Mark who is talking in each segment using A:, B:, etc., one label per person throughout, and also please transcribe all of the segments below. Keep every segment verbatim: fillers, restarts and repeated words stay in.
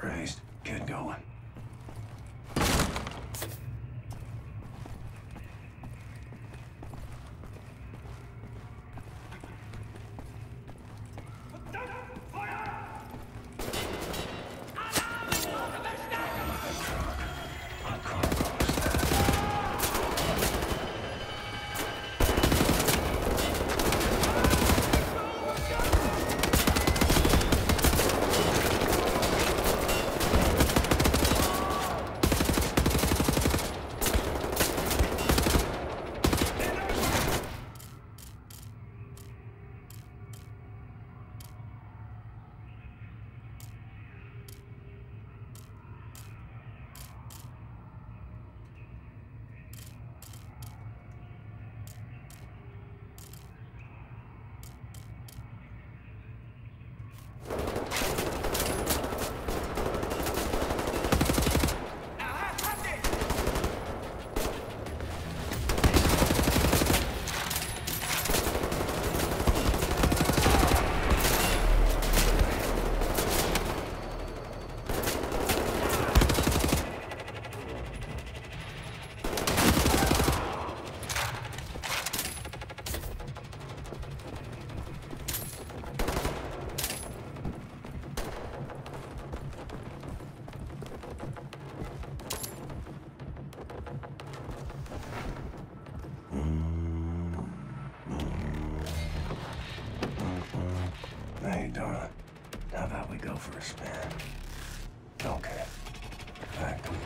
A: Christ. Get going. Hey, darling. How about we go for a spin? Okay. Back to work.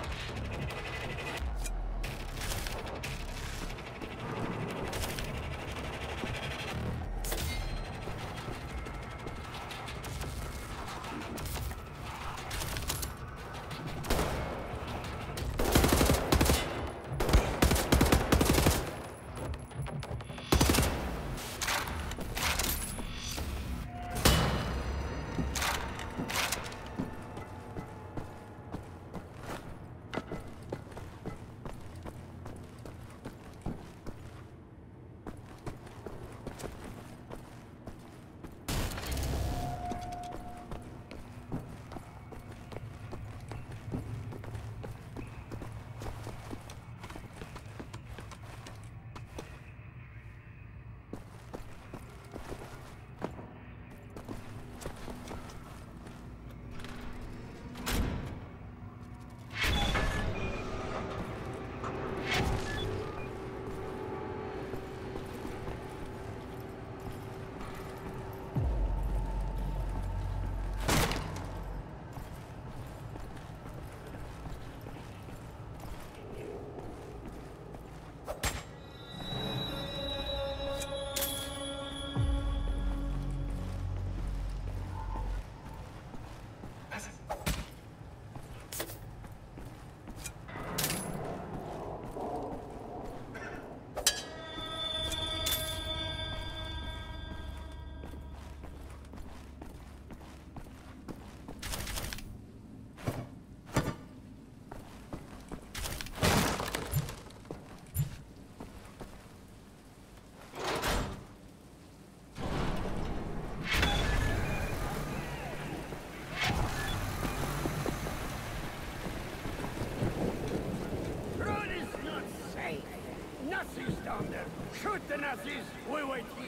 B: Nazis down there! Shoot the Nazis! We wait here!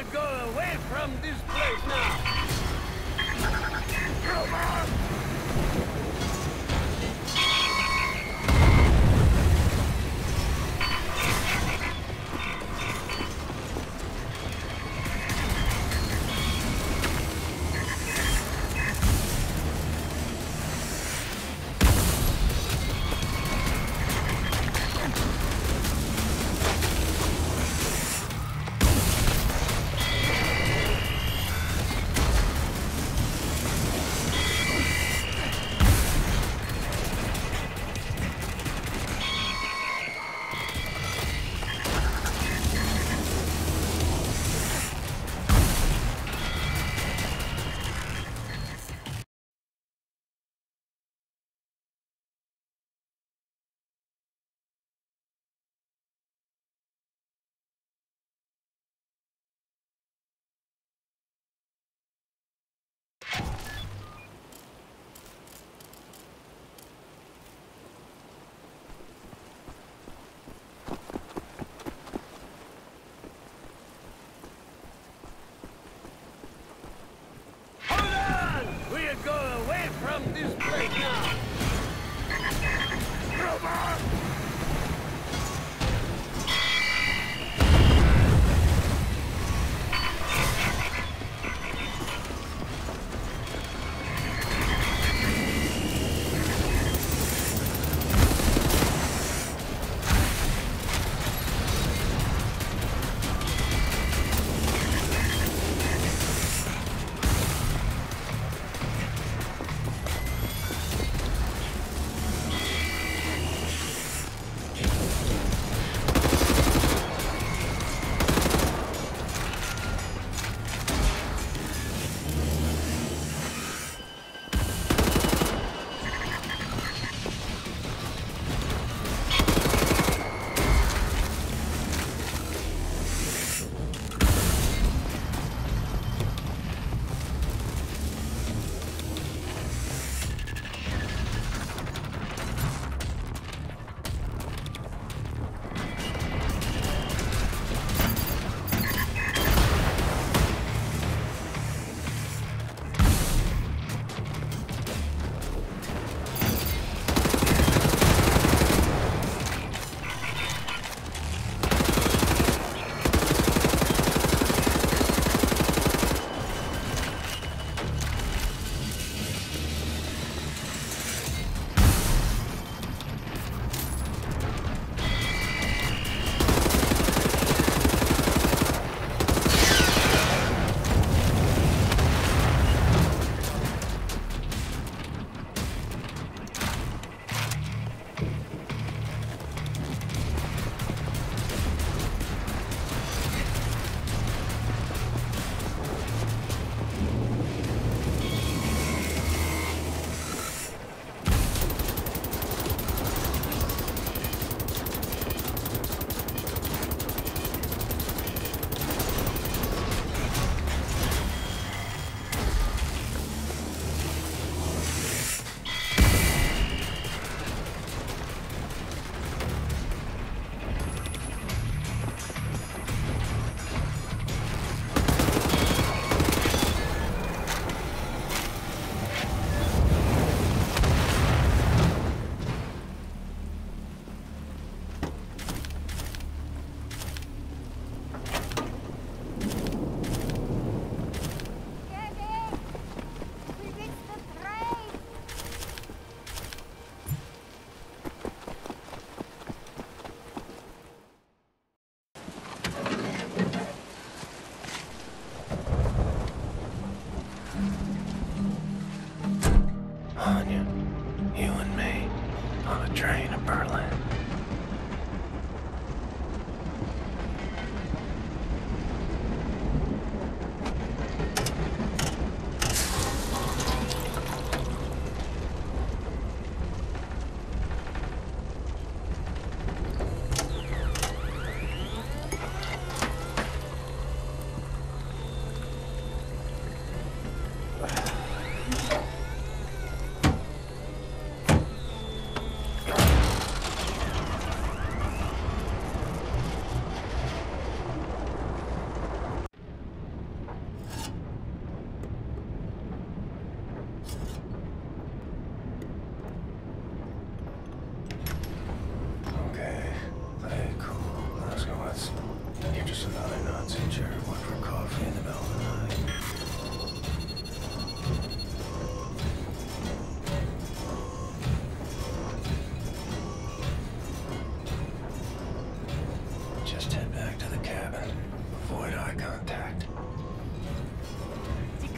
B: go away from this place now. Come on! Go away from this place now! Come on!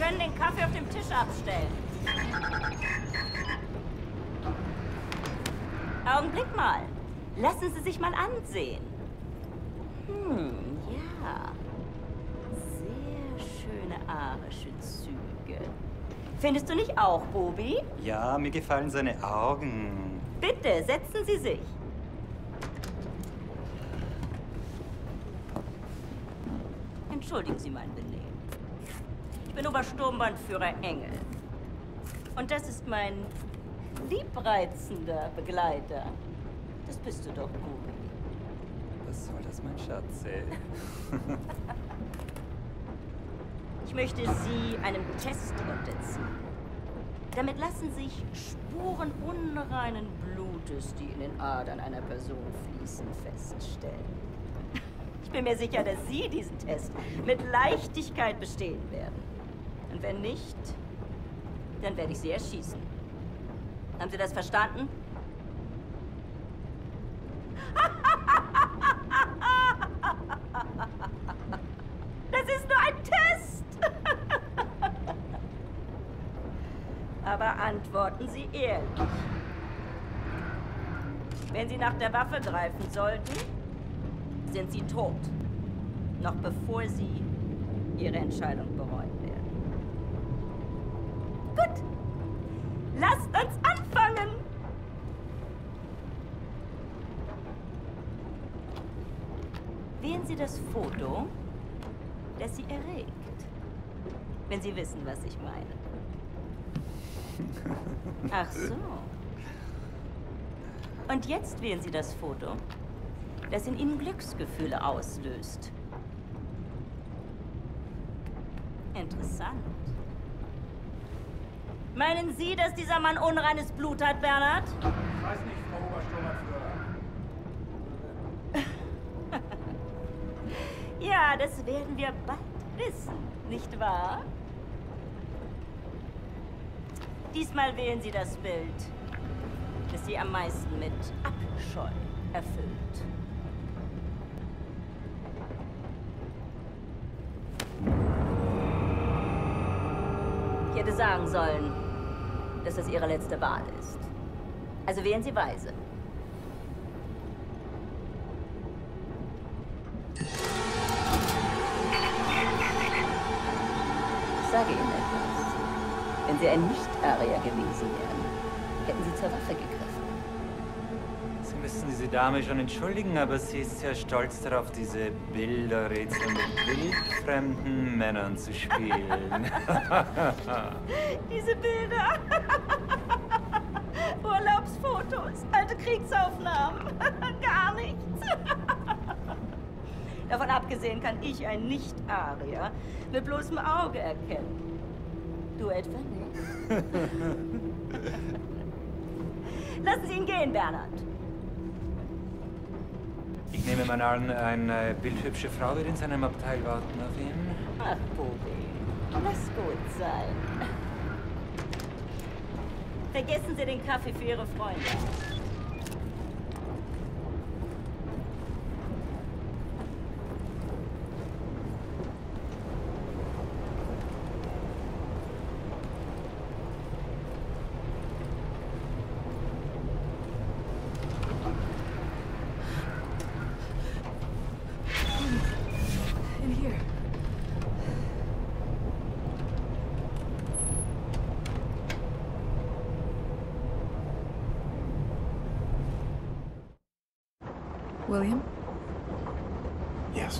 C: können den Kaffee auf dem Tisch abstellen. Augenblick mal. Lassen Sie sich mal ansehen. Hm, ja. Sehr schöne arische Züge. Findest du nicht auch, Bobi?
D: Ja, mir gefallen seine Augen.
C: Bitte, setzen Sie sich. Entschuldigen Sie mein Benehmen. Ich bin Obersturmbannführer Engel. Und das ist mein liebreizender Begleiter. Das bist du doch, Bobi.
D: Was soll das, mein Schatz? Ey?
C: Ich möchte Sie einem Test unterziehen. Damit lassen sich Spuren unreinen Blutes, die in den Adern einer Person fließen, feststellen. Ich bin mir sicher, dass Sie diesen Test mit Leichtigkeit bestehen werden. Und wenn nicht, dann werde ich Sie erschießen. Haben Sie das verstanden? Das ist nur ein Test! Aber antworten Sie ehrlich. Wenn Sie nach der Waffe greifen sollten, sind Sie tot. Noch bevor Sie Ihre Entscheidung bereuen werden. Gut. Lasst uns anfangen! Wählen Sie das Foto, das Sie erregt. Wenn Sie wissen, was ich meine. Ach so. Und jetzt wählen Sie das Foto, das in Ihnen Glücksgefühle auslöst. Interessant. Meinen Sie, dass dieser Mann unreines Blut hat, Bernhard?
E: Ich weiß nicht, Frau Obersturmbannführer.
C: Ja, das werden wir bald wissen, nicht wahr? Diesmal wählen Sie das Bild, das Sie am meisten mit Abscheu erfüllt. Ich hätte sagen sollen, dass das Ihre letzte Wahl ist. Also wählen Sie weise. Ich sage Ihnen etwas. Wenn Sie ein Nicht-Arier gewesen wären, hätten Sie zur Waffe gegriffen.
D: Sie müssen diese Dame schon entschuldigen, aber sie ist sehr stolz darauf, diese Bilderrätsel mit wildfremden Männern zu spielen.
C: Diese Bilder. Urlaubsfotos, alte Kriegsaufnahmen. Gar nichts. Davon abgesehen kann ich ein Nicht-Arier mit bloßem Auge erkennen. Du etwa nicht? Lassen Sie ihn gehen, Bernhard.
D: Ich nehme mal an, eine bildhübsche Frau wird in seinem Abteil warten auf ihn.
C: Ach, Bobi, lass gut sein. Vergessen Sie den Kaffee für Ihre Freunde.
F: In here. William?
A: Yes.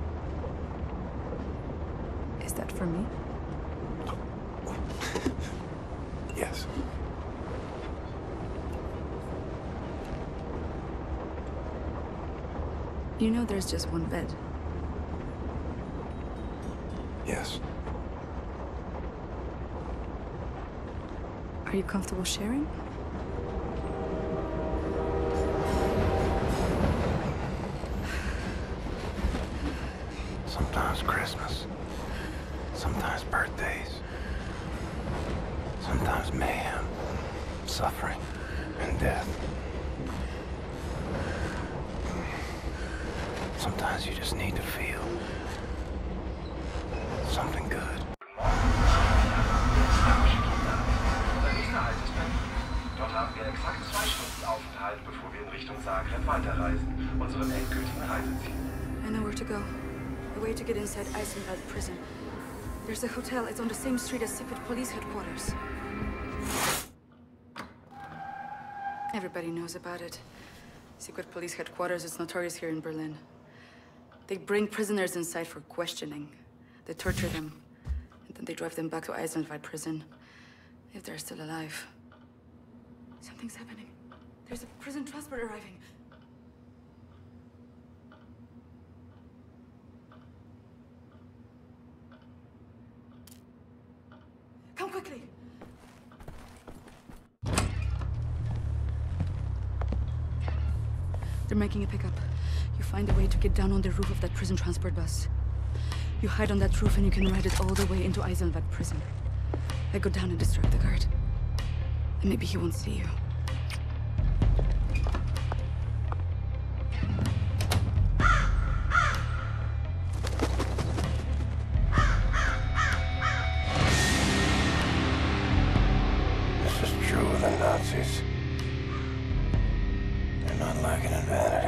F: Is that for me?
A: Yes.
F: You know there's just one bed.
A: Yes.
F: Are you comfortable sharing?
A: Sometimes Christmas. Sometimes birthdays. Sometimes mayhem, suffering, and death. Sometimes you just need to feel something good.
G: Möglichkeit weiterreisen, unserem endgültigen Reiseziel.
F: I know where to go. A way to get inside Eisenwald prison. There's a hotel. It's on the same street as secret police headquarters. Everybody knows about it. Secret police headquarters is notorious here in Berlin. They bring prisoners inside for questioning. They torture them. And then they drive them back to Eisenwald prison. If they're still alive. Something's happening. There's a prison transport arriving. Come quickly! They're making a pickup. You find a way to get down on the roof of that prison transport bus. You hide on that roof and you can ride it all the way into Eisenwald prison. I go down and distract the guard. And maybe he won't see you.
A: This is true of the Nazis. They're not lacking advantage.